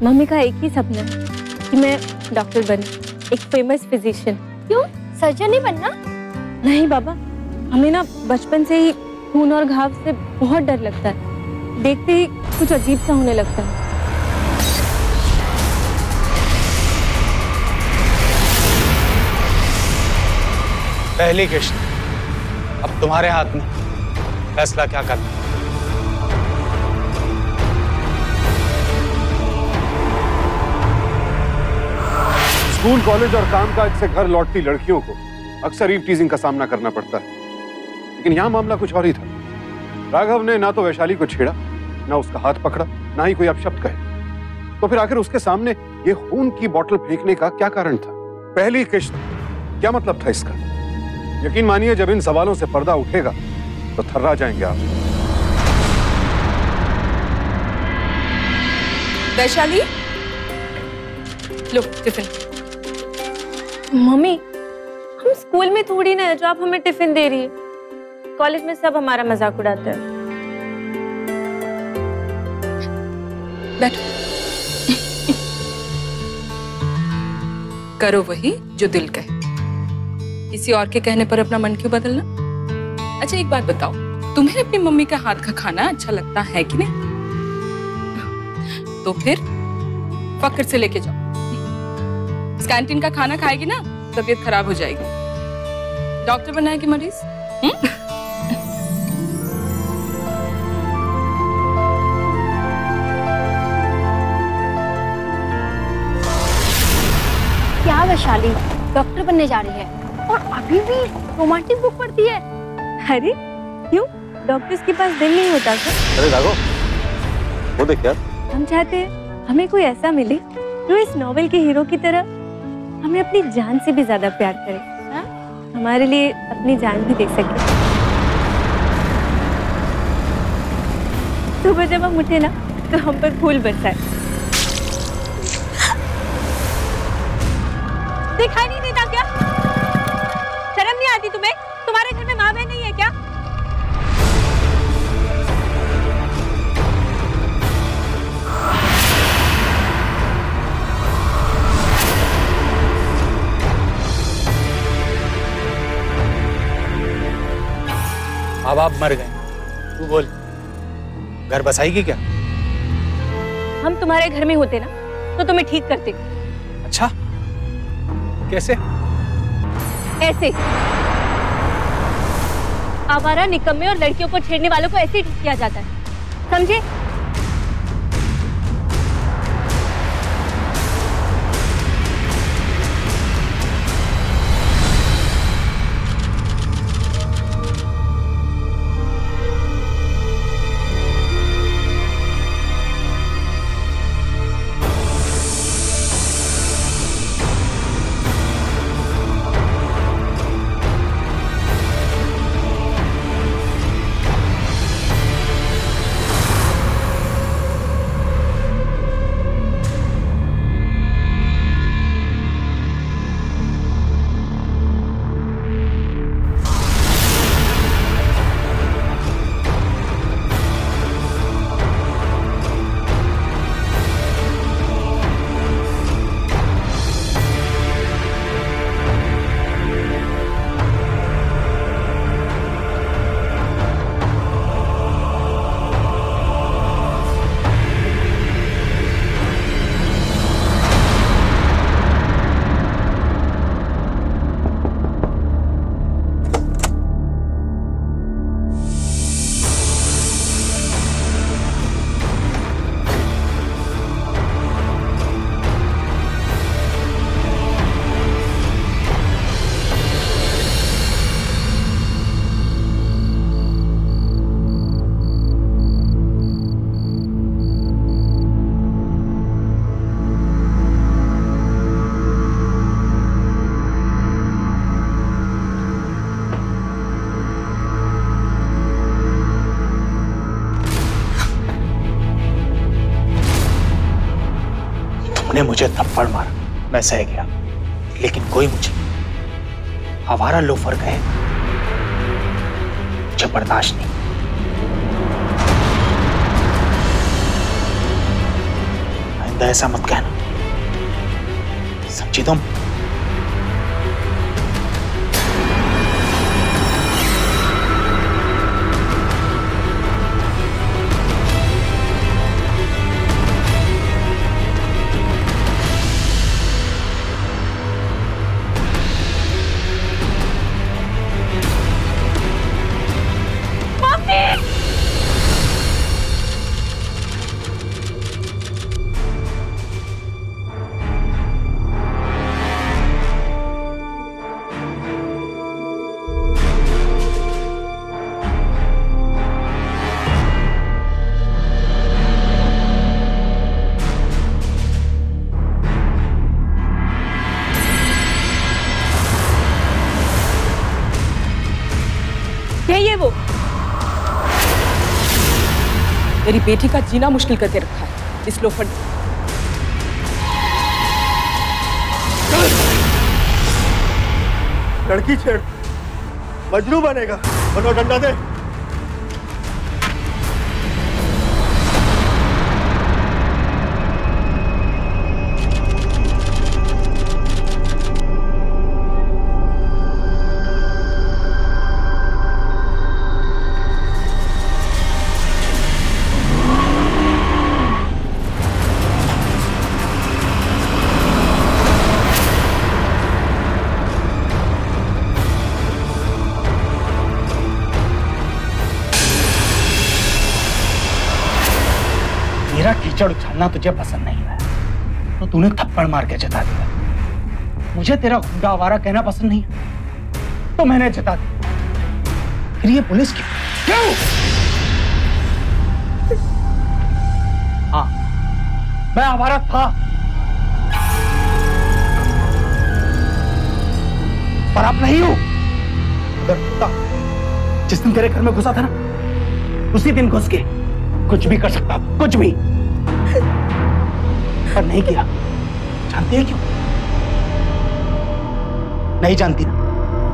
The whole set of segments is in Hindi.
मम्मी का एक ही सपना है कि मैं डॉक्टर बनूं, एक फेमस फिजिशियन। क्यों, सर्जन नहीं बनना? नहीं बाबा, हमें ना बचपन से ही खून और घाव से बहुत डर लगता है, देखते ही कुछ अजीब सा होने लगता है। पहली किश्त अब तुम्हारे हाथ में, फैसला क्या करना। स्कूल, कॉलेज और कामकाज से घर लौटती लड़कियों को अक्सर ईव टीजिंग का सामना करना पड़ता है, लेकिन यहाँ मामला कुछ और ही था। राघव ने ना तो वैशाली को छेड़ा, ना उसका हाथ पकड़ा, ना ही कोई अपशब्द कहे। तो फिर आखिर उसके सामने ये खून की बोतल फेंकने का क्या कारण था? पहली किश्त, क्या मतलब था इसका? यकीन मानिए, जब इन सवालों से पर्दा उठेगा तो थर्रा जाएंगे आप। वैशाली, लो टिफिन। मम्मी, हम स्कूल में थोड़ी ना है जो आप हमें टिफिन दे रही है। कॉलेज में सब हमारा मजाक उड़ाते हैं। बैठो। करो वही जो दिल कहे, किसी और के कहने पर अपना मन क्यों बदलना। अच्छा एक बात बताओ, तुम्हें अपनी मम्मी का हाथ का खाना अच्छा लगता है कि नहीं? तो फिर फक्र से लेके जाओ। इस कैंटीन का खाना खाएगी ना, तबीयत खराब हो जाएगी। डॉक्टर बनाए कि मरीज? क्या वैशाली डॉक्टर बनने जा रही है और अभी भी रोमांटिक बुक पढ़ती है? अरे क्यों, डॉक्टर्स के पास दिल नहीं होता क्या? अरे राघव, वो देख यार। हम चाहते हैं हमें कोई ऐसा मिले जो इस नॉवेल के हीरो की तरह हमें अपनी जान से भी ज्यादा प्यार करे, हाँ? हमारे लिए अपनी जान भी दे सके। सुबह जब हम उठे ना तो हम पर फूल बरसाए। दिखाई नहीं देता क्या? शर्म नहीं आती तुम्हें? तुम्हारे घर में माँ बहन नहीं है क्या? माँ बाप मर गए, तू बोल, घर बसाएगी क्या? हम तुम्हारे घर में होते ना तो तुम्हें ठीक करते। अच्छा, कैसे? ऐसे, आवारा, निकम्मे और लड़कियों को छेड़ने वालों को ऐसे ही ठीक किया जाता है, समझे? तुमने मुझे थप्पड़ मारा, मैं सह गया, लेकिन कोई मुझे आवारा लोफर कहे, मुझे बर्दाश्त नहीं। आइंदा ऐसा मत कहना, समझी तुम? ये वो मेरी बेटी का जीना मुश्किल करके रखा है इस लोफर ने। लड़की छेड़, मजनू बनेगा, बनो डंडा दे। मेरा कीचड़ उछालना तुझे पसंद नहीं है तो तूने थप्पड़ मार के जता दिया। मुझे तेरा गुंडा आवारा कहना पसंद नहीं है तो मैंने जता दिया। फिर ये पुलिस क्यों? हाँ, मैं आवारा था पर अब नहीं हूं। अगर कुत्ता जिस दिन तेरे घर में घुसा था ना, उसी दिन घुस के कुछ भी कर सकता, कुछ भी, पर नहीं किया। जानती है क्यों? नहीं जानती ना?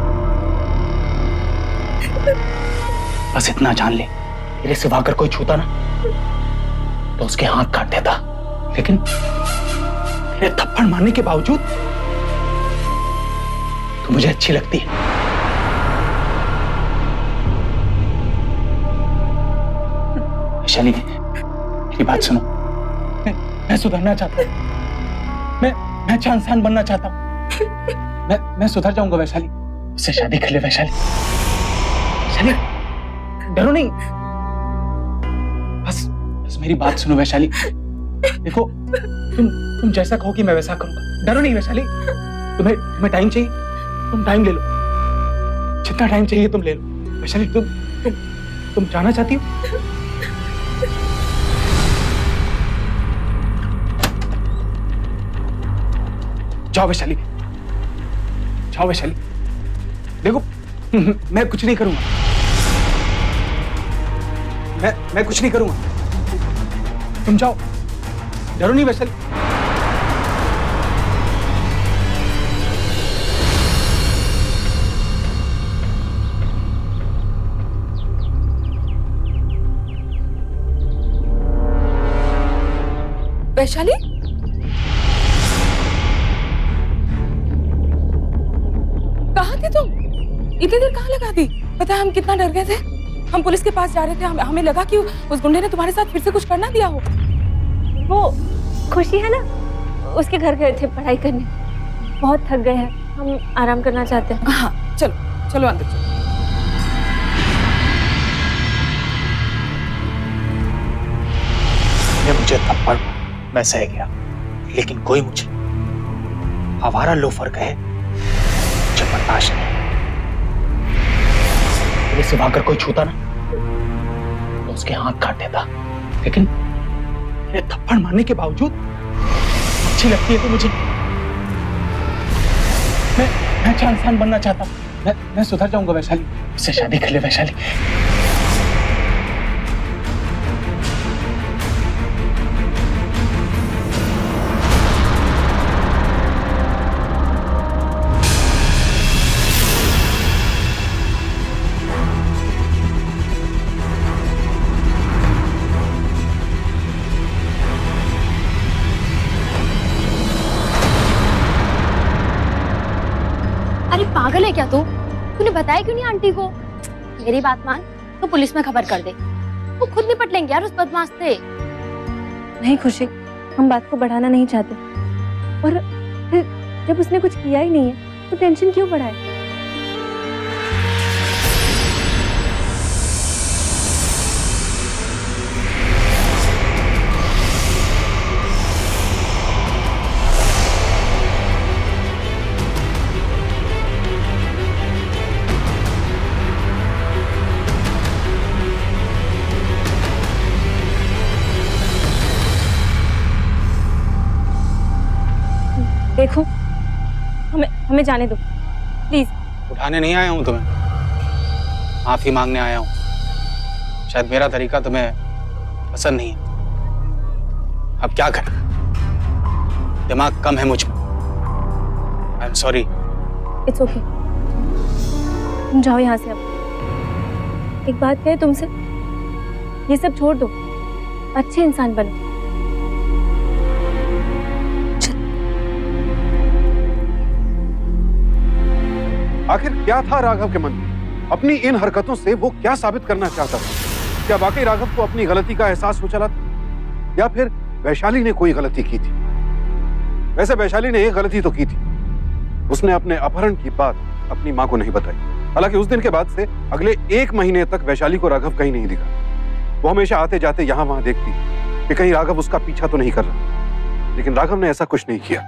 बस इतना जान ले, तेरे सिवा अगर कोई छूता ना तो उसके हाथ काट देता। लेकिन तेरे थप्पड़ मारने के बावजूद तू मुझे अच्छी लगती है। वैशाली, मेरी बात सुनो। मैं सुधरना चाहता हूं। मैं अच्छा इंसान बनना चाहता हूं। मैं सुधर जाऊंगा वैशाली। उससे शादी कर ले वैशाली। वैशाली, डरो नहीं। बस मेरी बात सुनो वैशाली। देखो, तुम जैसा कहोगी मैं वैसा करूंगा। डरो नहीं वैशाली। तुम्हें टाइम चाहिए, तुम टाइम ले लो। जितना टाइम चाहिए तुम ले लो। वैशाली, तुम जाना चाहती हो? जाओ वैशाली, जाओ वैशाली। देखो, मैं कुछ नहीं करूंगा। मैं कुछ नहीं करूंगा। तुम जाओ, डरो नहीं वैशाली। वैशाली, कहाँ थे तुम? इतनी देर कहाँ लगा दी? पता है हम कितना डर गए थे। हम पुलिस के पास जा रहे थे, हमें लगा कि उस गुंडे ने तुम्हारे साथ फिर से कुछ करना दिया हो। वो खुशी है ना, उसके घर गए थे पढ़ाई करने। बहुत थक गए हैं, हम आराम करना चाहते हैं। हाँ, चलो चलो अंदर चलो। मुझे थप्पड़ मैं सह गया, लेकिन कोई मुझे आवारा लोफर कहे मुझे बर्दाश्त नहीं। मेरे सिवा अगर कोई छूता ना तो उसके हाथ काट देता। लेकिन ये थप्पड़ मारने के बावजूद अच्छी लगती है तो मुझे। मैं अच्छा इंसान बनना चाहता हूँ। मैं सुधर जाऊंगा वैशाली। उससे शादी कर ले वैशाली। है क्या तूने बताया क्यों नहीं आंटी को? मेरी बात मान, तो पुलिस में खबर कर दे, वो खुद निपट लेंगे यार उस बदमाश से। नहीं खुशी, हम बात को बढ़ाना नहीं चाहते, और फिर जब उसने कुछ किया ही नहीं है तो टेंशन क्यों बढ़ाए? देखो, हमें जाने दो प्लीज। उठाने नहीं आया हूं तुम्हें, माफी मांगने आया हूं। शायद मेरा तरीका तुम्हें पसंद नहीं है। अब क्या करें, दिमाग कम है मुझ में। I am sorry. It's okay, तुम जाओ यहाँ से। अब एक बात कहे तुमसे, ये सब छोड़ दो, अच्छे इंसान बनो। आखिर क्या था राघव के मन में? अपनी इन हरकतों से वो क्या साबित करना चाहता था? क्या वाकई राघव को अपनी गलती का एहसास हो चला था, या फिर वैशाली ने कोई गलती की थी? वैसे वैशाली ने एक गलती तो की थी, उसने अपने अपहरण की बात अपनी मां को नहीं बताई। हालांकि उस दिन के बाद से अगले 1 महीने तक वैशाली को राघव कहीं नहीं दिखा। वो हमेशा आते जाते यहां वहां देखती कि कहीं राघव उसका पीछा तो नहीं कर रहा, लेकिन राघव ने ऐसा कुछ नहीं किया।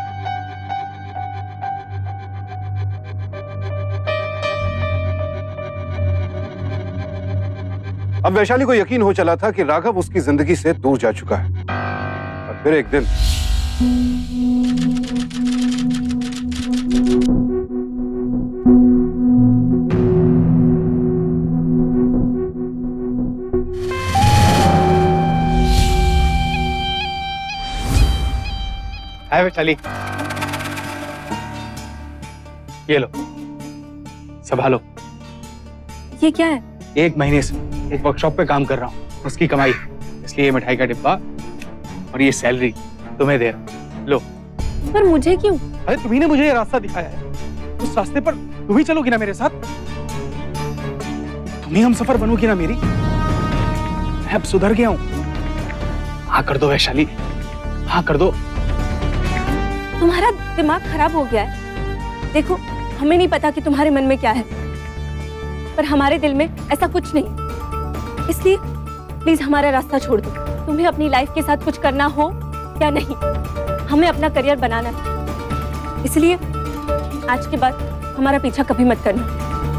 अब वैशाली को यकीन हो चला था कि राघव उसकी जिंदगी से दूर जा चुका है। और फिर एक दिन है वैशाली, ये लो, संभालो। ये क्या है? 1 महीने से एक वर्कशॉप पे काम कर रहा हूँ, उसकी कमाई, इसलिए ये मिठाई का डिब्बा और ये सैलरी तुम्हें दे रहा हूँ। लो। पर मुझे क्यों? अरे तुम्ही ने मुझे ये रास्ता दिखाया है, उस रास्ते पर तुम ही चलोगी ना मेरे साथ? तुम ही हम सफर बनोगी ना मेरी? मैं अब सुधर गया हूँ। हाँ कर दो वैशाली, हाँ कर दो। तुम्हारा दिमाग खराब हो गया है। देखो, हमें नहीं पता कि तुम्हारे मन में क्या है, पर हमारे दिल में ऐसा कुछ नहीं। इसलिए प्लीज हमारा रास्ता छोड़ दो। तुम्हें अपनी लाइफ के साथ कुछ करना हो या नहीं, हमें अपना करियर बनाना है। इसलिए आज के बाद हमारा पीछा कभी मत करना।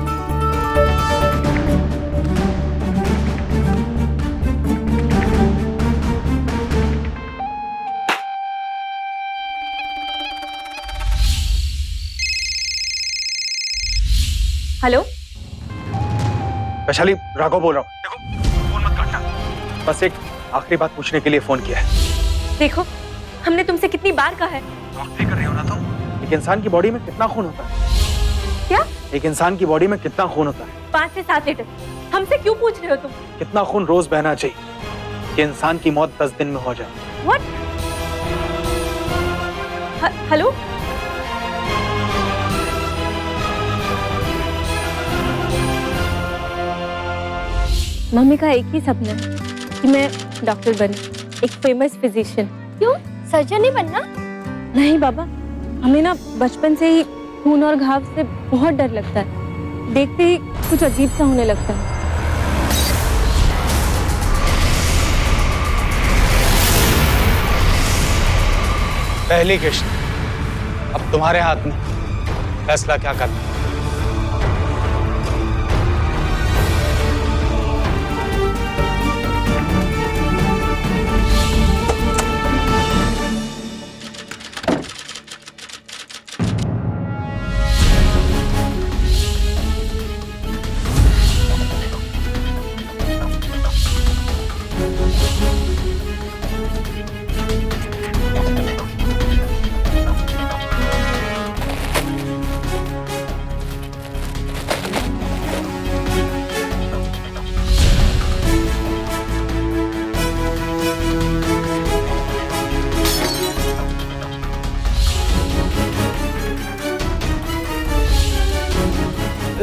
हेलो वैशाली, राघव बोल रहा हूँ। देखो फोन मत काटना, बस एक आखिरी बात पूछने के लिए फोन किया है। देखो, हमने तुमसे कितनी बार कहा है। डॉक्टरी कर रही हो ना तुम? एक इंसान की बॉडी में कितना खून होता है? क्या? एक इंसान की बॉडी में कितना खून होता है? 5 से 7 लीटर। हमसे क्यों पूछ रहे हो तुम? कितना खून रोज बहना चाहिए कि इंसान की मौत 10 दिन में हो जाए? What? हेलो? मम्मी का एक ही सपना है कि मैं डॉक्टर बने, एक फेमस फिजिशियन। क्यों, सर्जन नहीं बनना? नहीं बाबा, हमें ना बचपन से ही खून और घाव से बहुत डर लगता है। देखते ही कुछ अजीब सा होने लगता है। पहली किश्त, अब तुम्हारे हाथ में फैसला क्या करना है।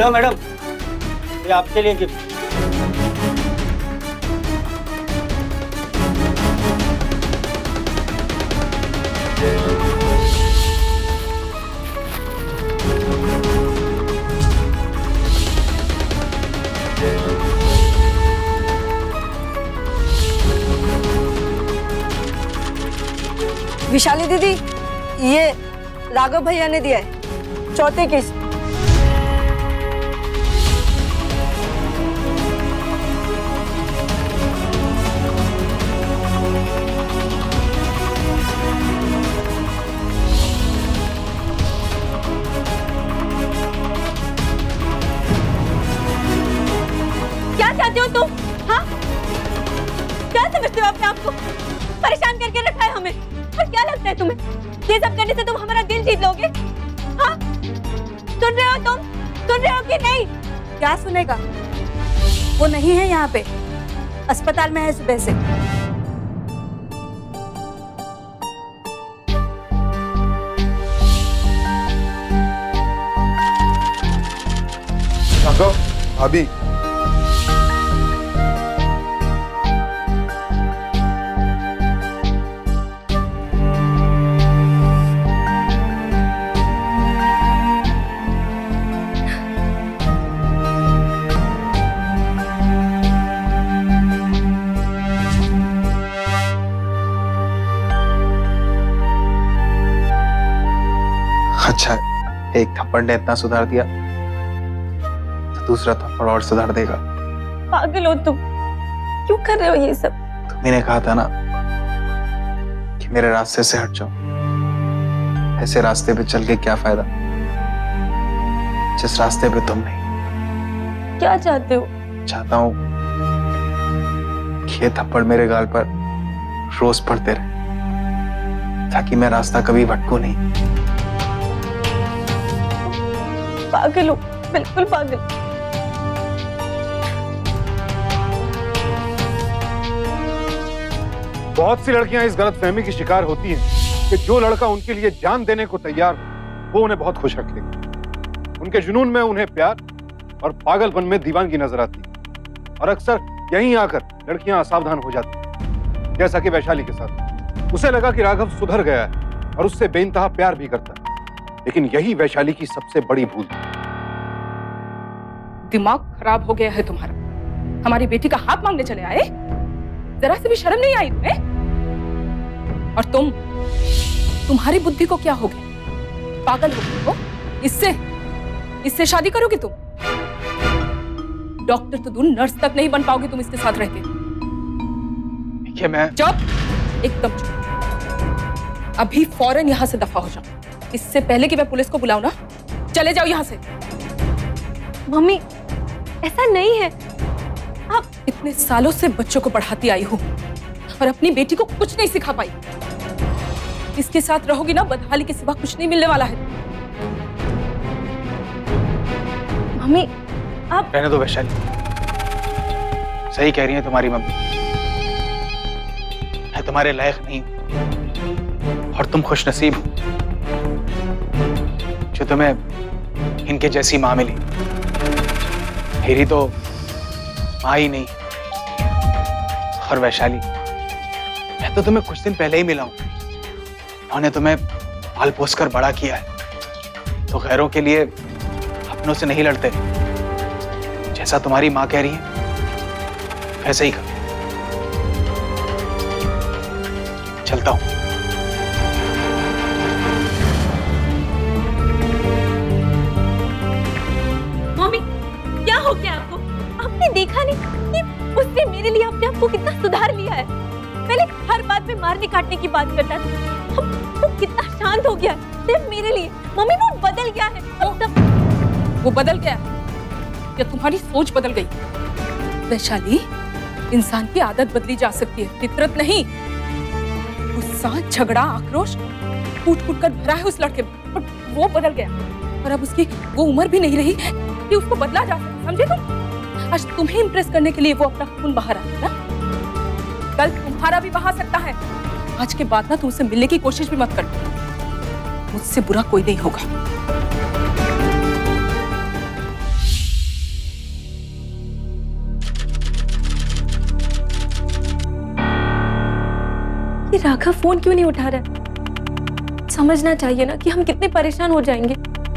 लो मैडम, ये आपके लिए गिफ्ट। विशाली दीदी, ये राघव भैया ने दिया है, चौथी किस्त। क्या चाहते हो तुम? हाँ, क्या समझते हो अपने आप को? परेशान करके रखा है हमें, और क्या लगता है तुम्हें ये सब करने से तुम हमारा दिल जीत लोगे? हाँ, सुन रहे हो तुम? सुन रहे हो कि नहीं? क्या सुनेगा? वो नहीं है यहाँ पे, अस्पताल में है सुबह से। राघव, भाभी। अच्छा, एक थप्पड़ ने इतना सुधार दिया तो दूसरा थप्पड़ और सुधार देगा। पागल हो तुम, क्यों कर रहे हो ये सब? तुम्ही कहा था ना कि मेरे रास्ते से हट जाओ। ऐसे रास्ते पे चल के क्या फायदा जिस रास्ते पे तुम नहीं। क्या चाहते हो? चाहता हूं कि ये थप्पड़ मेरे गाल पर रोज पड़ते रहे ताकि मैं रास्ता कभी भटकूं नहीं। पागल हो, बिल्कुल पागल। बहुत सी लड़कियां इस गलतफहमी की शिकार होती हैं कि जो लड़का उनके लिए जान देने को तैयार हो वो उन्हें बहुत खुश रखेगा। उनके जुनून में उन्हें प्यार और पागलपन में दीवानगी नजर आती है, और अक्सर यहीं आकर लड़कियां असावधान हो जाती हैं, जैसा कि वैशाली के साथ। उसे लगा कि राघव सुधर गया है और उससे बेइंतहा प्यार भी करता है, लेकिन यही वैशाली की सबसे बड़ी भूल है। दिमाग खराब हो गया है तुम्हारा। हमारी बेटी का हाथ मांगने चले आए? जरा से भी शर्म नहीं आई तुम्हें? और तुम्हारी बुद्धि को क्या हो गया? पागल हो गई हो? इससे शादी करोगे तुम? डॉक्टर तो दूर, नर्स तक नहीं बन पाओगे तुम इसके साथ रहते। क्या मैं? चुप, एकदम चुप। अभी फौरन यहां से दफा हो जाओ, इससे पहले कि मैं पुलिस को बुलाऊं ना। चले जाओ यहां से। मम्मी, ऐसा नहीं है। आप इतने सालों से बच्चों को पढ़ाती आई हो और अपनी बेटी को कुछ नहीं सिखा पाई। इसके साथ रहोगी ना, बदहाली के सिवा कुछ नहीं मिलने वाला है। मम्मी, आप रहने दो वैशाली, सही कह रही है तुम्हारी मम्मी। मैं तुम्हारे लायक नहीं हूं और तुम खुशनसीब हो जो तुम्हें इनके जैसी मां मिली। मेरी तो मां ही नहीं। और वैशाली, मैं तो तुम्हें कुछ दिन पहले ही मिला हूं। उन्होंने तुम्हें पाल पोस कर बड़ा किया है, तो गैरों के लिए अपनों से नहीं लड़ते। जैसा तुम्हारी मां कह रही है वैसे ही कर। चलता हूं। मम्मी, क्या हो गया आपको? आपने देखा नहीं कि उसने मेरे लिए अपने आप को कितना सुधार लिया है? पहले हर बात में मारने काटने की बात करता था, अब वो कितना शांत हो गया है सिर्फ मेरे लिए। मम्मी, वो बदल गया है। वो बदल गया या तुम्हारी सोच बदल गई? वैशाली, इंसान की आदत बदली जा सकती है, फितरत नहीं। गुस्सा, झगड़ा, आक्रोश कूट कूट कर भरा है उस लड़के में, और वो बदल गया। और अब उसकी वो उम्र भी नहीं रही कि उसको बदला जा सके, समझे तुम? आज तुम्हें इंप्रेस करने के लिए वो अपना खून बहा रहा है ना, कल तुम्हारा भी बहा सकता है। आज के बाद ना तुम उससे मिलने की कोशिश भी मत करना। मुझसे बुरा कोई नहीं होगा। ये राघव फोन क्यों नहीं उठा रहा है? समझना चाहिए ना कि हम कितने परेशान हो जाएंगे।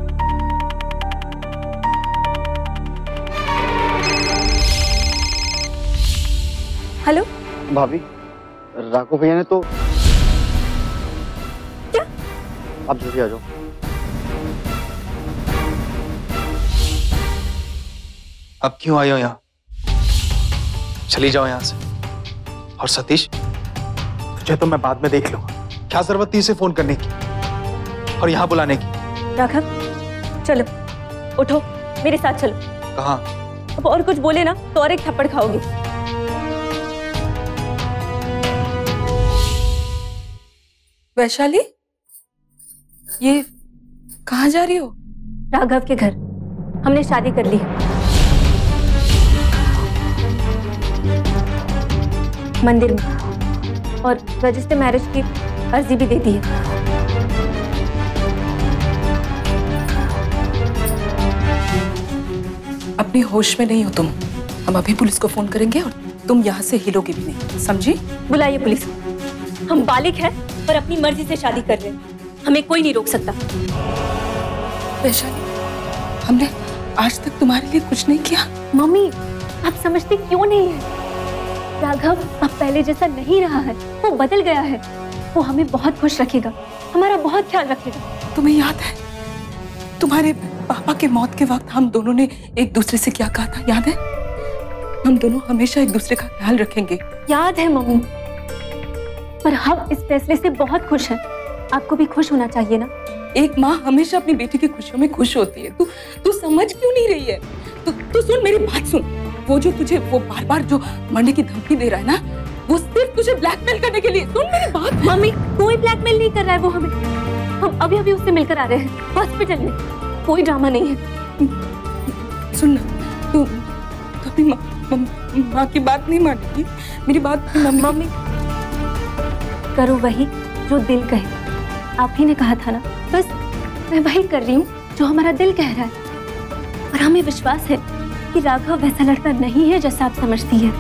हेलो भाभी, राघव भैया ने तो क्या? आप जल्दी आ जाओ। अब क्यों आए हो यहाँ? चली जाओ यहाँ से। और सतीश, तुझे तो मैं बाद में देख लूंगा। क्या जरूरत थी इसे फोन करने की और यहाँ बुलाने की? राघव चलो, उठो, मेरे साथ चलो। कहाँ? अब और कुछ बोले ना तो और एक थप्पड़ खाओगे। वैशाली, ये कहाँ जा रही हो? राघव के घर। हमने शादी कर ली है। मंदिर में, और रजिस्टर मैरिज की अर्जी भी दे दी है। अपनी होश में नहीं हो तुम। हम अभी पुलिस को फोन करेंगे और तुम यहाँ से हिलोगे भी नहीं, समझी? बुलाइए पुलिस। हम बालिग हैं और अपनी मर्जी से शादी कर रहे हैं। हमें कोई नहीं रोक सकता। वैशाली, हमने आज तक तुम्हारे लिए कुछ नहीं किया। मम्मी, आप समझते क्यों नहीं है? राघव अब पहले जैसा नहीं रहा है, वो बदल गया है। वो हमें बहुत खुश रखेगा, हमारा बहुत ख्याल रखेगा। तुम्हें याद है तुम्हारे पापा के मौत के वक्त हम दोनों ने एक दूसरे से क्या कहा था, याद है? हम दोनों हमेशा एक दूसरे का ख्याल रखेंगे। याद है मम्मी, पर हम इस फैसले से बहुत खुश हैं। आपको भी खुश होना चाहिए ना। एक माँ हमेशा अपनी बेटी की खुशियों में खुश होती है। तू समझ क्यों नहीं रही है? तू सुन, मेरी बात सुन। वो जो तुझे वो बार-बार जो मरने की धमकी दे रहा है ना, वो सिर्फ तुझे ब्लैकमेल करने के लिए। सुन मेरी बात। मम्मी, कोई ब्लैकमेल नहीं कर रहा है वो हमें। हम अभी अभी उससे मिलकर आ रहे हैं हॉस्पिटल में। कोई ड्रामा नहीं है। सुन ना, तू अपनी माँ की बात नहीं मानेगी। मेरी बात मम्मी, करो वही जो दिल कहे। आप ही ने कहा था ना, बस मैं वही कर रही हूँ जो हमारा दिल कह रहा है। और हमें विश्वास है कि राघव वैसा लड़का नहीं है जैसा आप समझती है।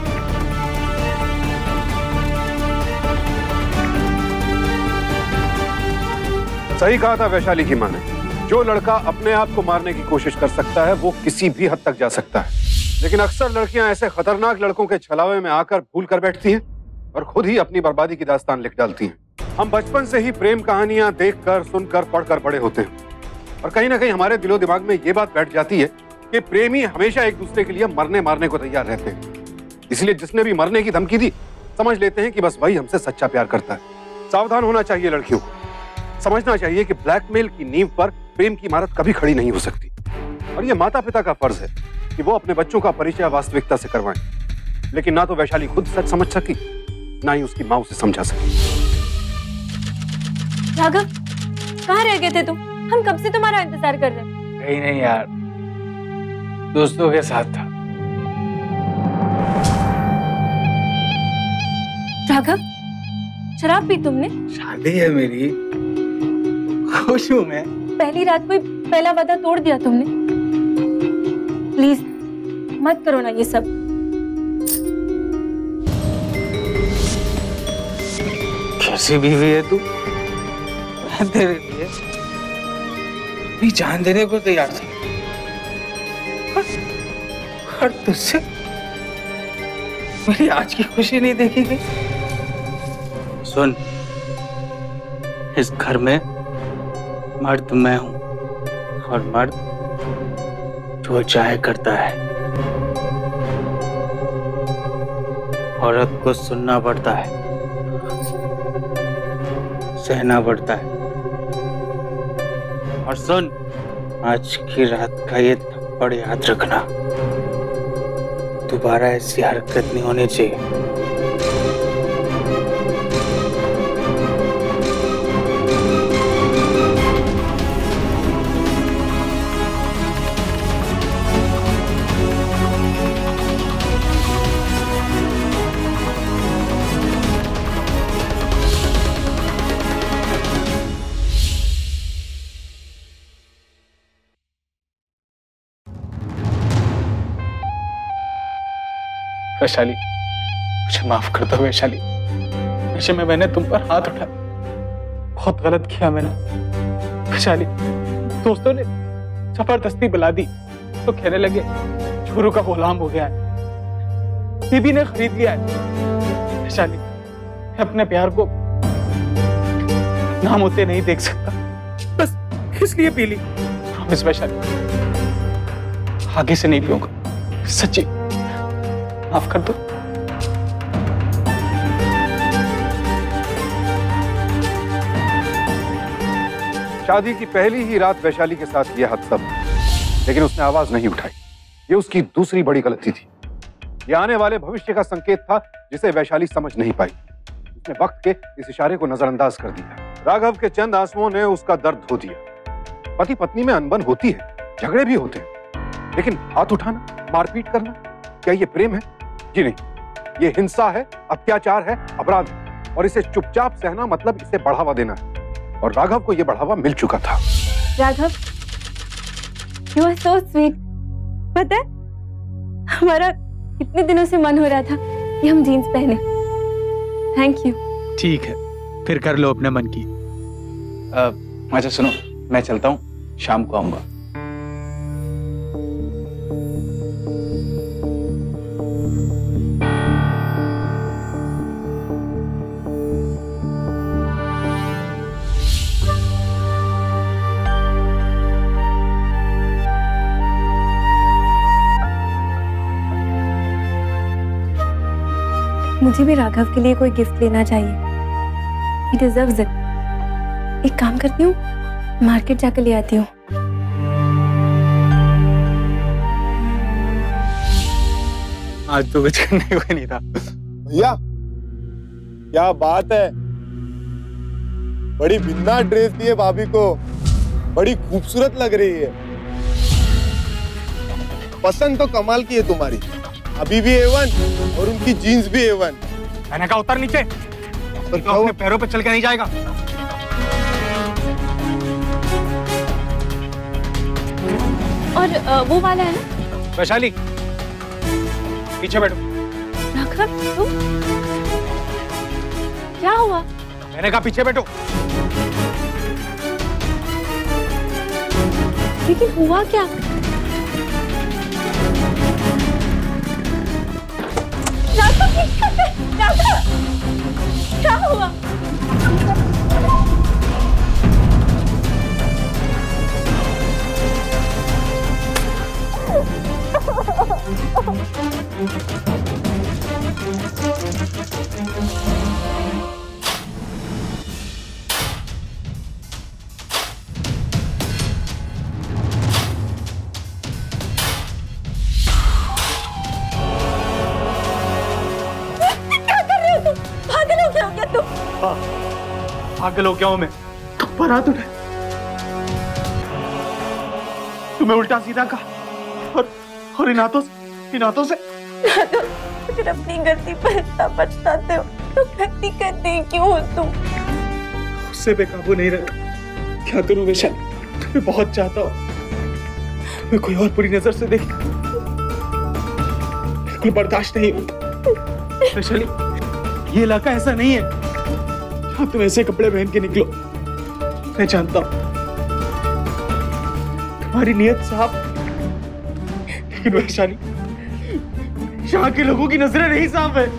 सही कहा था वैशाली की माँ ने। जो लड़का अपने आप को मारने की कोशिश कर सकता है वो किसी भी हद तक जा सकता है, लेकिन अक्सर लड़कियां ऐसे खतरनाक लड़कों के छलावे में आकर भूल कर बैठती हैं और खुद ही अपनी बर्बादी की दास्तान लिख डालती हैं। हम बचपन से ही प्रेम कहानियां देखकर, सुनकर, पढ़कर बड़े होते हैं और कहीं ना कहीं हमारे दिलो दिमाग में ये बात बैठ जाती है कि प्रेमी हमेशा एक दूसरे के लिए मरने मारने को तैयार रहते हैं। इसलिए जिसने भी मरने की धमकी दी, समझ लेते हैं कि बस वही हमसे सच्चा प्यार करता है। सावधान होना चाहिए लड़कियों को। समझना चाहिए कि ब्लैकमेल की नींव पर प्रेम की इमारत कभी खड़ी नहीं हो सकती और ये माता पिता का फर्ज है कि वो अपने बच्चों का परिचय वास्तविकता से करवाएं। लेकिन ना तो वैशाली खुद सच समझ सकी, ना ही उसकी माँ उसे समझा सकी। राघव, कहाँ रह गए थे तुम? हम कब से तुम्हारा इंतजार कर रहे हैं। कहीं नहीं यार, दोस्तों के साथ था। राघव, शराब पी तुमने? शादी है मेरी, खुश हूँ मैं। पहली रात को पहला वादा तोड़ दिया तुमने। प्लीज मत करो ना ये सब। कैसी बीवी है तू? मैं तेरे लिए भी जान देने को तैयार थी और तुझसे मेरी आज की खुशी नहीं देखी गई। सुन, इस घर में मर्द मैं हूं और मर्द जो चाहे करता है। औरत को सुनना पड़ता है, सहना पड़ता है। और सुन, आज की रात का ये थप्पड़ याद रखना, दोबारा ऐसी हरकत नहीं होनी चाहिए। वैशाली, मुझे माफ कर दो वैशाली। नशे में मैंने तुम पर हाथ उठाया, बहुत गलत किया मैंने वैशाली। दोस्तों ने जबरदस्ती बुला दी तो कहने लगे छोरू का गुलाम हो गया है, बीबी ने खरीद लिया है। वैशाली, मैं अपने प्यार को नाम होते नहीं देख सकता, बस इसलिए पी ली। प्रॉमिस वैशाली, आगे से नहीं पीऊंगा, सच्ची माफ कर दो। शादी की पहली ही रात वैशाली के साथ यह हद तक, लेकिन उसने आवाज नहीं उठाई। ये उसकी दूसरी बड़ी गलती थी। ये आने वाले भविष्य का संकेत था जिसे वैशाली समझ नहीं पाई। उसने वक्त के इस इशारे को नजरअंदाज कर दिया। राघव के चंद आंसुओं ने उसका दर्द धो दिया। पति पत्नी में अनबन होती है, झगड़े भी होते हैं, लेकिन हाथ उठाना, मारपीट करना, क्या ये प्रेम है? जी नहीं, ये हिंसा है, अत्याचार है, अपराध है, और इसे चुपचाप सहना मतलब इसे बढ़ावा देना है। और राघव को यह बढ़ावा मिल चुका था। Raghav, you are so sweet. पता है, हमारा कितने दिनों से मन हो रहा था कि हम जीन्स पहने। Thank you. ठीक है, फिर कर लो अपने मन की। अच्छा सुनो, मैं चलता हूँ, शाम को आऊंगा। मुझे भी राघव के लिए कोई गिफ्ट लेना चाहिए। He deserves it। एक काम करती हूँ, मार्केट जाकर ले आती हूँ। आज तो कुछ करने को नहीं था। भैया क्या बात है, बड़ी बिंदास ड्रेस दी है भाभी को, बड़ी खूबसूरत लग रही है। पसंद तो कमाल की है तुम्हारी, अभी भी A1 और उनकी जीन्स भी A1। मैंने कहा उतर नीचे, पर तो अपने पैरों पे चल के नहीं जाएगा। और वो वाला है ना? वैशाली, पीछे बैठो। राघव, तुम? क्या हुआ? मैंने कहा पीछे बैठो। लेकिन हुआ क्या? राघव, क्या हुआ? पागल हो गया हूं मैं, तुम पर हाथ उठाए, तुम्हें उल्टा सीधा कहा, और इन हाथों से फिर अपनी गलती पर इतना पछताते हो तो गलती करते क्यों हो तुम? उससे बेकाबू नहीं रहा। क्या करूं वैशाली, तुम्हें बहुत चाहता हूं, तुम्हें कोई और बुरी नजर से देखे बिल्कुल बर्दाश्त नहीं होता। वैशाली, ये इलाका ऐसा नहीं है जहां तुम ऐसे कपड़े पहन के निकलो। मैं जानता हूं तुम्हारी नीयत साफ, लेकिन वैशाली, यहाँ के लोगों की नजरें नहीं साफ है।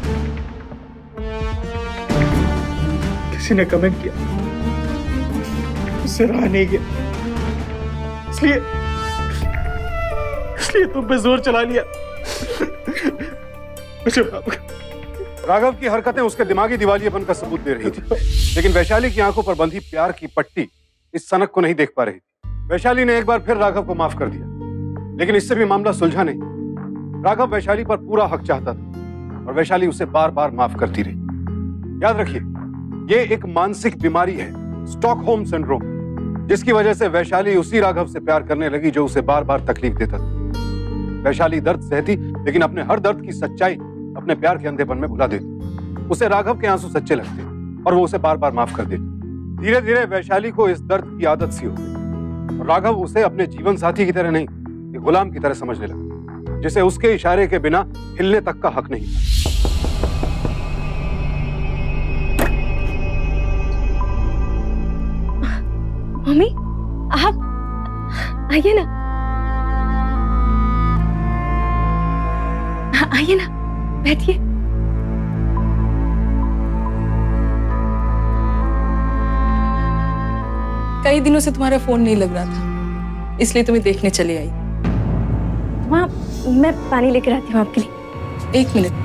किसी ने कमेंट किया, उससे रहा नहीं गया, इसलिए तुम पे जोर चला लिया। मुझे माफ कर। राघव की हरकतें उसके दिमागी दिवालियेपन का सबूत दे रही थी, लेकिन वैशाली की आंखों पर बंधी प्यार की पट्टी इस सनक को नहीं देख पा रही थी। वैशाली ने एक बार फिर राघव को माफ कर दिया, लेकिन इससे भी मामला सुलझा नहीं। राघव वैशाली पर पूरा हक चाहता था और वैशाली उसे बार बार माफ करती रही। याद रखिए, ये एक मानसिक बीमारी है, स्टॉकहोम सिंड्रोम, जिसकी वजह से वैशाली उसी राघव से प्यार करने लगी जो उसे बार बार तकलीफ देता था। वैशाली दर्द सहती, लेकिन अपने हर दर्द की सच्चाई अपने प्यार के अंधेपन में भुला देती। उसे राघव के आंसू सच्चे लगते और वो उसे बार बार माफ कर देती। धीरे धीरे वैशाली को इस दर्द की आदत सी हो गई और राघव उसे अपने जीवन साथी की तरह नहीं, एक गुलाम की तरह समझने लगा, जिसे उसके इशारे के बिना हिलने तक का हक नहीं था। मम्मी आप आइए ना, आइए ना, बैठिए। कई दिनों से तुम्हारा फोन नहीं लग रहा था, इसलिए तुम्हें देखने चले आई। माँ मैं पानी लेकर आती हूँ आपके लिए। 1 मिनट।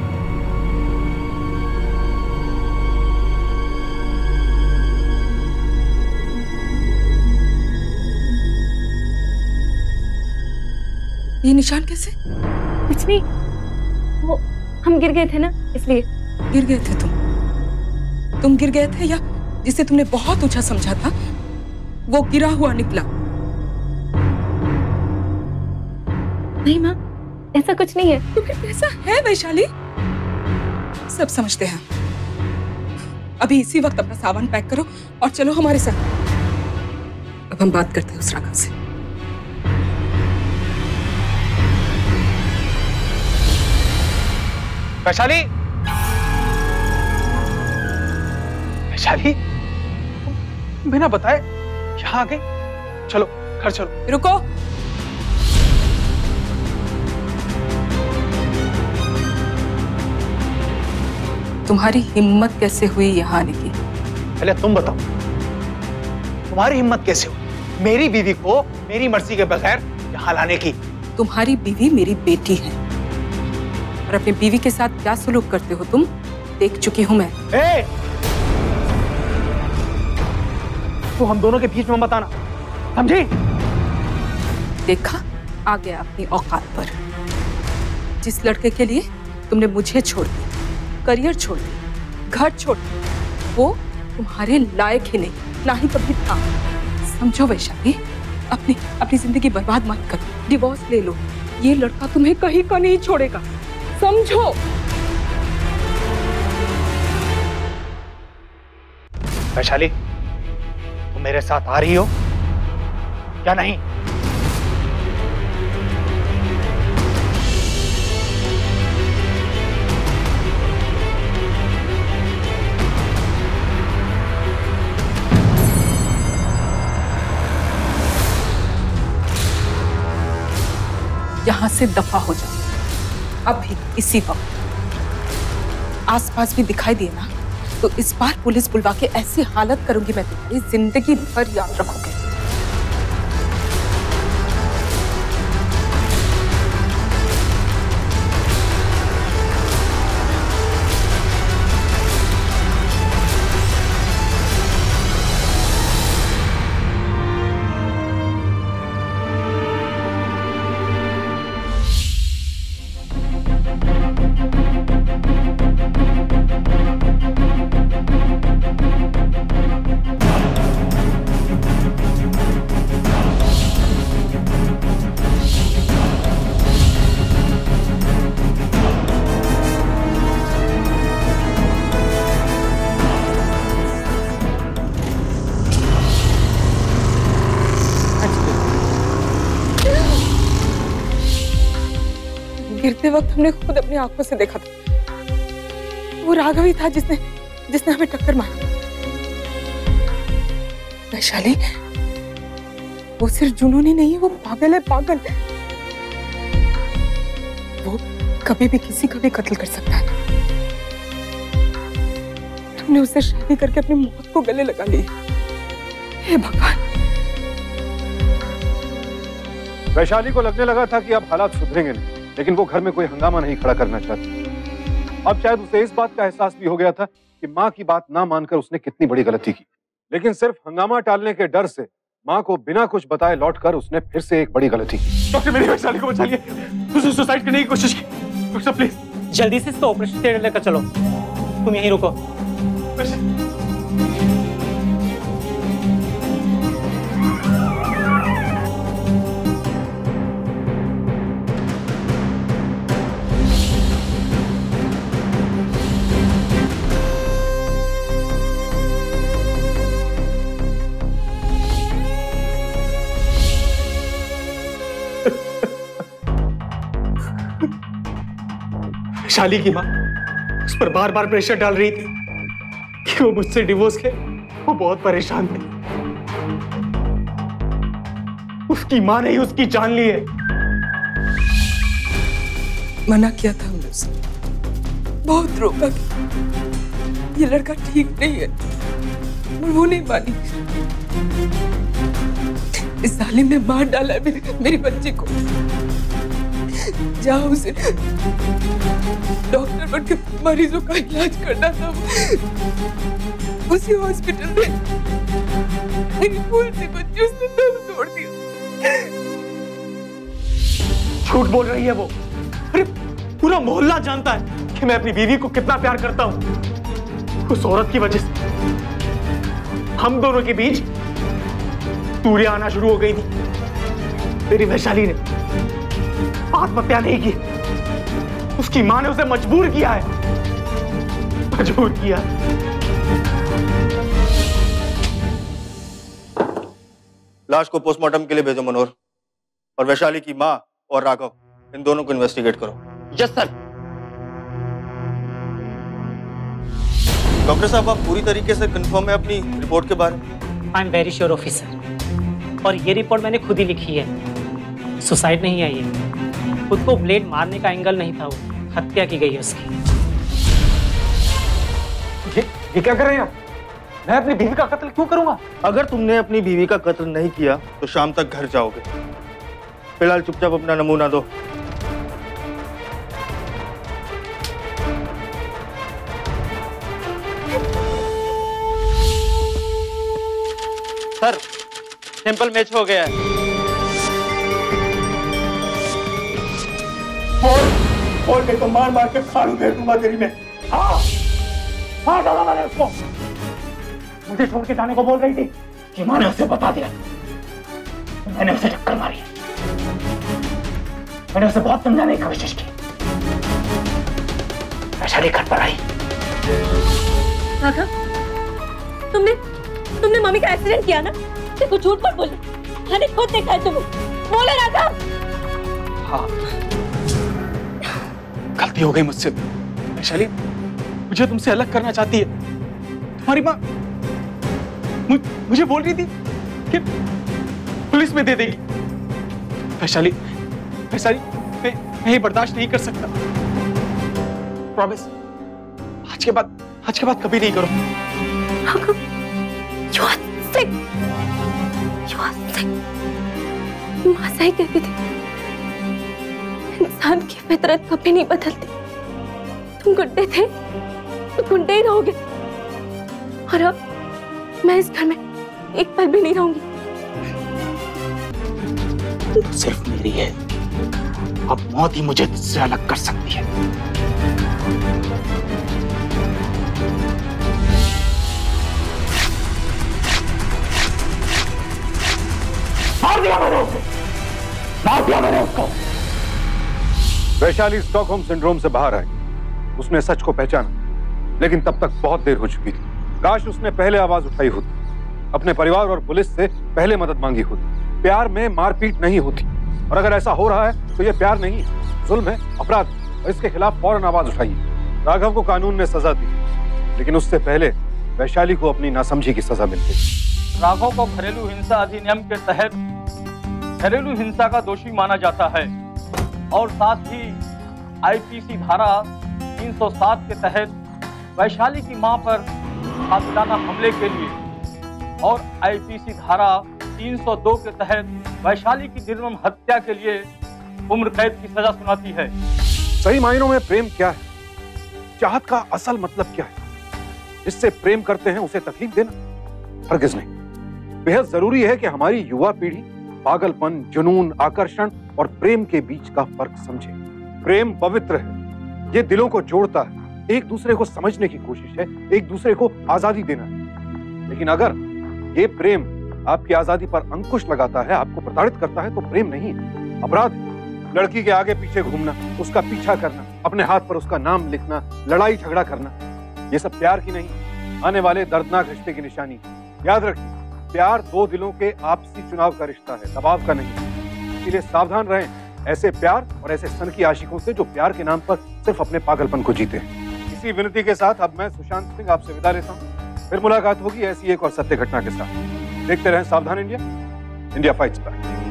ये निशान कैसे? कुछ नहीं, वो हम गिर गए थे ना इसलिए। गिर गए थे तुम गिर गए थे, या जिसे तुमने बहुत ऊंचा समझा था वो गिरा हुआ निकला? नहीं माँ, ऐसा कुछ नहीं है। तो फिर कैसा है वैशाली? सब समझते हैं। अभी इसी वक्त अपना सामान पैक करो और चलो हमारे साथ। अब हम बात करते हैं उस राघव से। वैशाली, वैशाली, तुम बिना बताए यहाँ आ गई। चलो घर चलो। रुको। तुम्हारी हिम्मत कैसे हुई यहाँ आने की? पहले तुम बताओ, तुम्हारी हिम्मत कैसे हुई मेरी बीवी को मेरी मर्जी के बगैर यहाँ लाने की? तुम्हारी बीवी मेरी बेटी है और अपनी बीवी के साथ क्या सलूक करते हो तुम देख चुकी हूं मैं। तो हम दोनों के बीच में मत आना, समझी? देखा, आ गया अपनी औकात पर। जिस लड़के के लिए तुमने मुझे छोड़ दिया, करियर छोड़ दिया, घर छोड़ दिया, वो तुम्हारे लायक ही नहीं, ना ही कभी था। समझो वैशाली, अपनी जिंदगी बर्बाद मत करो, डिवोर्स ले लो। ये लड़का तुम्हें कहीं का नहीं छोड़ेगा, समझो। वैशाली, तुम मेरे साथ आ रही हो क्या नहीं? यहां से दफा हो जाओ अभी, इसी वक्त। आसपास भी दिखाई दिए ना तो इस बार पुलिस बुलवा के ऐसी हालत करूंगी मैं, तुम्हारी जिंदगी भर याद रखोगे। गिरते वक्त हमने खुद अपनी आंखों से देखा था, वो राघव ही था जिसने हमें टक्कर मारी। वैशाली, वो सिर्फ जुनून ही नहीं है, वो पागल है, पागल। वो कभी भी किसी का भी कत्ल कर सकता है। तुमने उससे शादी करके अपनी मौत को गले लगा ली। हे भगवान। वैशाली को लगने लगा था कि अब हालात सुधरेंगे नहीं, लेकिन वो घर में कोई हंगामा नहीं खड़ा करना चाहती। अब शायद उसे इस बात का एहसास भी हो गया था कि माँ की बात ना मानकर उसने कितनी बड़ी गलती की। लेकिन सिर्फ हंगामा टालने के डर से माँ को बिना कुछ बताए लौटकर उसने फिर से एक बड़ी गलती की। डॉक्टर, मेरी वैशाली को बचा लिया। उसने सुसाइड करने की कोशिश की। डॉक्टर प्लीज जल्दी से इसको ऑपरेशन थिएटर लेकर चलो। तुम यहीं रुको। वैशाली की माँ उस पर बार बार प्रेशर डाल रही थी कि वो मुझसे डिवोर्स ले। वो बहुत परेशान थी। उसकी माँ ने ही उसकी जान ली है। मना किया था हमने उसे, बहुत रोका कि ये लड़का ठीक नहीं है, पर वो नहीं मानी। इस जालिम ने मार डाला मेरी बच्ची को। जहाँ उसे डॉक्टर बनकर मरीजों का इलाज करना था, उसी हॉस्पिटल में मेरी भूल से बच्ची उसने दम तोड़ दिया। झूठ बोल रही है वो। अरे पूरा मोहल्ला जानता है कि मैं अपनी बीवी को कितना प्यार करता हूं। उस औरत की वजह से हम दोनों के बीच दूरियां आना शुरू हो गई थी। मेरी वैशाली ने आत्महत्या नहीं की, उसकी मां ने उसे मजबूर किया है, मजबूर किया। लाश को पोस्टमार्टम के लिए भेजो मनोहर, और वैशाली की मां और राघव इन दोनों को इन्वेस्टिगेट करो। Yes sir. डॉक्टर साहब, आप पूरी तरीके से कंफर्म है अपनी रिपोर्ट के बारे में? I am very sure officer, और ये रिपोर्ट मैंने खुद ही लिखी है। सुसाइड नहीं है ये, खुद को ब्लेड मारने का एंगल नहीं था, वो हत्या की गई है उसकी। ये क्या कर रहे हैं आप? मैं अपनी बीवी का कत्ल क्यों करूंगा? अगर तुमने अपनी बीवी का कत्ल नहीं किया तो शाम तक घर जाओगे। फिलहाल चुपचाप अपना नमूना दो। सर, सैंपल मैच हो गया है। और मैं तो मार मार के खाड़ू दे दूंगा तेरी में। हाँ, मार डाला मैंने उसको। मुझे छोड़ के जाने को बोल रही थी कि माँ ने उसे बता दिया। मैंने उसे टक्कर मारी। मैंने उसे बहुत समझाने की कोशिश की। वैशाली घर पर आई। राघव, तुमने मम्मी का एक्सीडेंट किया ना? देखो झूठ मत बोलो, मैंने खुद देखा है तुम्हें। बोलो राघव। हाँ, गलती हो गई मुझसे। वैशाली मुझे तुमसे अलग करना चाहती है। तुम्हारी माँ मुझे बोल रही थी कि पुलिस में दे देगी। वैशाली, मैं ये बर्दाश्त नहीं कर सकता। प्रॉमिस, आज के बाद कभी नहीं करो। You are sick. माँ सही कहती थी, इंसान की फितरत कभी नहीं बदलती। तुम गुंडे थे तो गुंडे ही रहोगे, और अब मैं इस घर में एक पल भी नहीं रहूंगी। सिर्फ मेरी है, अब मौत ही मुझे तुझसे अलग कर सकती है। मार दिया मैंने उसको। वैशाली स्टॉकहोम सिंड्रोम से बाहर आई। उसने सच को पहचाना, लेकिन तब तक बहुत देर हो चुकी थी। काश उसने पहले आवाज उठाई होती, अपने परिवार और पुलिस से पहले मदद मांगी होती। प्यार में मारपीट नहीं होती, और अगर ऐसा हो रहा है तो ये प्यार नहीं, जुल्म है, अपराध, और इसके खिलाफ फौरन आवाज उठाइए। राघव को कानून ने सजा दी, लेकिन उससे पहले वैशाली को अपनी नासमझी की सजा मिल गई। राघव को घरेलू हिंसा अधिनियम के तहत घरेलू हिंसा का दोषी माना जाता है, और साथ ही आईपीसी धारा 307 के तहत वैशाली की मां पर कातिलाना हमले के लिए, और आईपीसी धारा 302 के तहत वैशाली की निर्मम हत्या के लिए उम्र कैद की सजा सुनाती है। सही मायनों में प्रेम क्या है? चाहत का असल मतलब क्या है? जिससे प्रेम करते हैं उसे तकलीफ देना? हरगिज नहीं। बेहद जरूरी है कि हमारी युवा पीढ़ी पागलपन, जुनून, आकर्षण और प्रेम के बीच का फर्क समझे। प्रेम पवित्र है, ये दिलों को जोड़ता है, एक दूसरे को समझने की कोशिश है, एक दूसरे को आजादी देना है। लेकिन अगर ये प्रेम आपकी आजादी पर अंकुश लगाता है, आपको प्रताड़ित करता है, तो प्रेम नहीं है, अपराध है। लड़की के आगे पीछे घूमना, उसका पीछा करना, अपने हाथ पर उसका नाम लिखना, लड़ाई झगड़ा करना, ये सब प्यार की नहीं, आने वाले दर्दनाक रिश्ते की निशानी। याद रखिए, प्यार दो दिलों के आपसी चुनाव का रिश्ता है, दबाव का नहीं। इसलिए सावधान रहें ऐसे प्यार और ऐसे सनकी आशिकों से जो प्यार के नाम पर सिर्फ अपने पागलपन को जीते हैं। इसी विनती के साथ अब मैं सुशांत सिंह आपसे विदा लेता हूँ। फिर मुलाकात होगी ऐसी एक और सत्य घटना के साथ। देखते रहें सावधान इंडिया, इंडिया फाइट्स बैक।